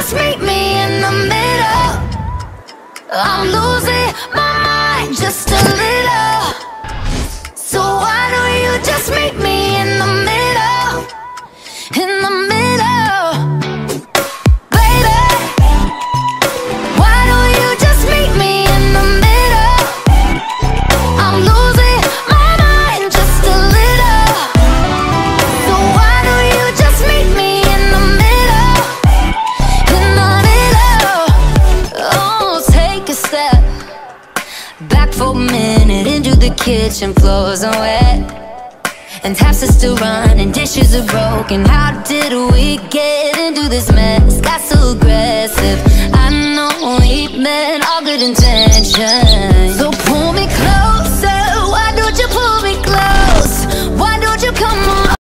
just meet me in the middle? I'm losing my mind just a little. So why don't you just meet me in the middle? In the middle, baby. Why don't you just meet me in the middle? I'm losing my mind just a little. So why don't you just meet me in the middle? In the middle. Oh, take a step back for a minute into the kitchen. Floors are wet and taps are still running, dishes are broken. How did we get into this mess? Got so aggressive. I know we meant all good intentions. So pull me closer, why don't you pull me close? Why don't you come on?